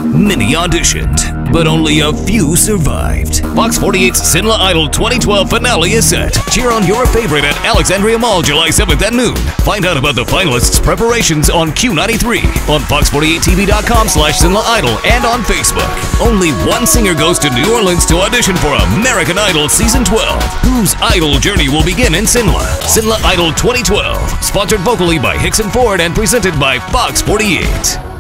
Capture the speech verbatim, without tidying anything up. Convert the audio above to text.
Many auditioned, but only a few survived. Fox forty-eight's Sinla Idol twenty twelve finale is set. Cheer on your favorite at Alexandria Mall July seventh at noon. Find out about the finalists' preparations on Q ninety-three, on fox forty-eight T V dot com slash Sinla Idol, and on Facebook. Only one singer goes to New Orleans to audition for American Idol Season twelve, whose idol journey will begin in Sinla. Sinla Idol twenty twelve, sponsored vocally by Hickson Ford and presented by Fox forty-eight.